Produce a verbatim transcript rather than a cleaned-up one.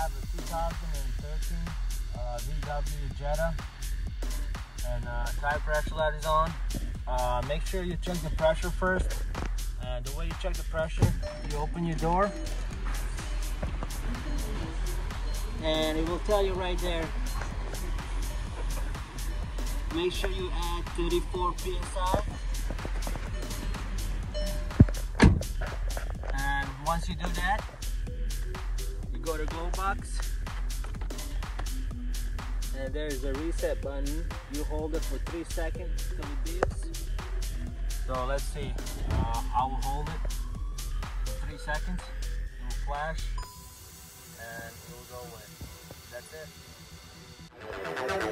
have a two thousand thirteen uh, V W Jetta, and uh, tire pressure light is on. Uh, make sure you check the pressure first. And the way you check the pressure, you open your door, and it will tell you right there. Make sure you add thirty-four P S I. And once you do that, you go to glow box, and there's a reset button. You hold it for three seconds till it beeps. So let's see. Uh, I will hold it for three seconds. It will flash, and it will go away. That's it.